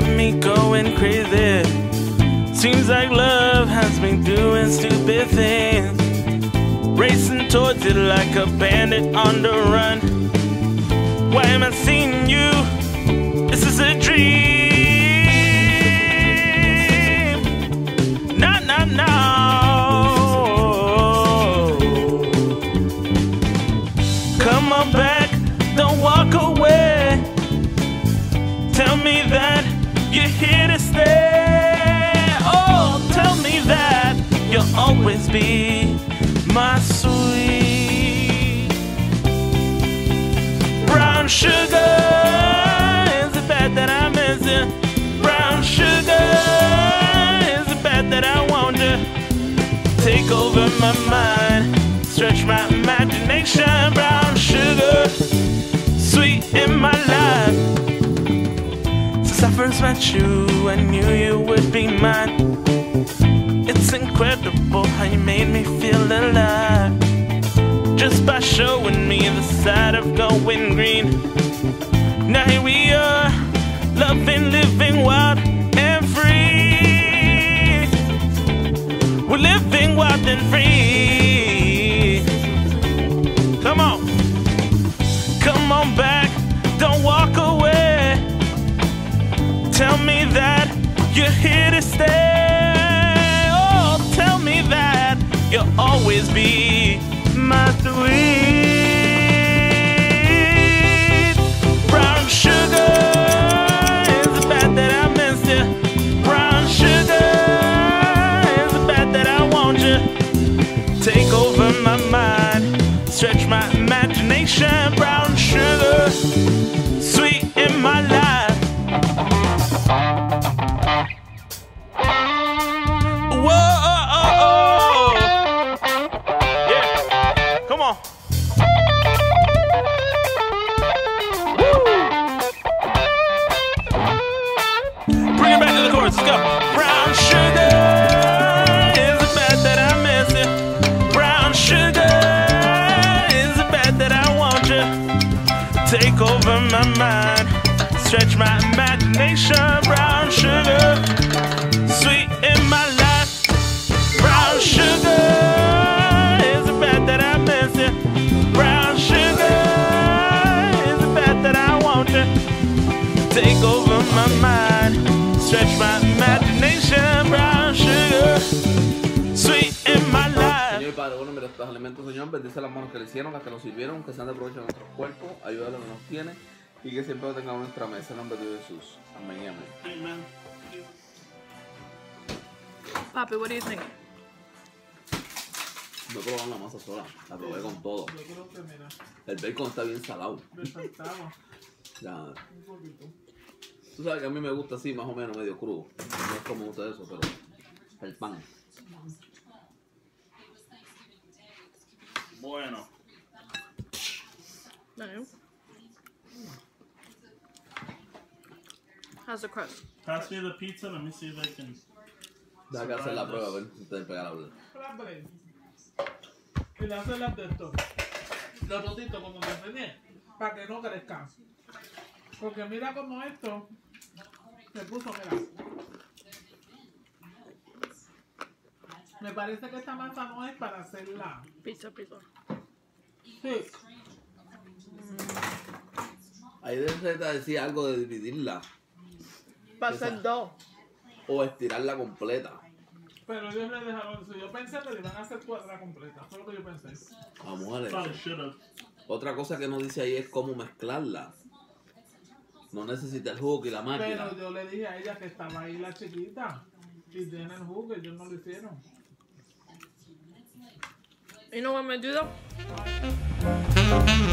me going crazy. Seems like love has me doing stupid things, racing towards it like a bandit on the run. Why am I seeing you? This is a dream. No, no, no. Come on back, don't walk away. Tell me that you're here to stay. Oh, tell me that you'll always be my sweet brown sugar. Is it bad that I miss you? Brown sugar. Is it bad that I want you? Take over my mind, stretch my imagination. Brown sugar, sweet in my life. Since I first met you, I knew you would be mine. It's incredible how you made me feel alive, just by showing me the side of going green. Now here we are, loving, living wild and free. We're living wild and free. Come on, come on back, don't walk away. Tell me that you're here to stay. Oh, tell me that you'll always be my sweet brown sugar. Is it bad that I miss you? Brown sugar. Is it bad that I want you? Take over my mind, stretch my imagination. Brown sugar, sweet in my life. Let's go. Brown sugar, is it bad that I miss you? Brown sugar, is it bad that I want you? Take over my mind, stretch my imagination. Brown sugar, sweet in my life. Brown sugar, is it bad that I miss you? Brown sugar, is it bad that I want you? Take over my mind, stretch my imagination. Brown sugar, sweet in my life. Señor y Padre, bueno, mira estos alimentos, Señor, bendice las manos que le hicieron, las que nos sirvieron, que sean de provecho a nuestros cuerpos, ayuda a lo que nos tiene y que siempre lo tengamos en nuestra mesa, en nombre de Jesús. Amén y amén. Amen. Papi, what do you think? No probamos la masa sola, la probé con todo. Yo creo que, mira, El bacon está bien salado. me faltaba Ya, un poquito. tú sabes que a mí me gusta así, más o menos medio crudo. No es como gusta eso, pero el pan. Bueno. No. How's the crust? Pass me the pizza. Let me see if I can. Deja que hacer la prueba, a ver si te pega la hablar. Flatbread. Y le hace las de esto. Los rotitos como te enseñé. Para que no crezcan. Porque mira como esto se puso, mira. Me parece que esta masa no es para hacerla. Pizza, pizza. Sí. Ahí de receta decía algo de dividirla Para hacer dos. o estirarla completa. Pero ellos le dejaron eso. Yo pensé que le iban a hacer cuadra completa. Fue lo que yo pensé. Vamos a Probably ver. should have. Otra cosa que no dice ahí es cómo mezclarla. No necesita el jugo y la máquina. Pero yo le dije a ella que estaba ahí la chiquita. Y tiene el jugo, ellos no lo hicieron. You know what I'm gonna do though?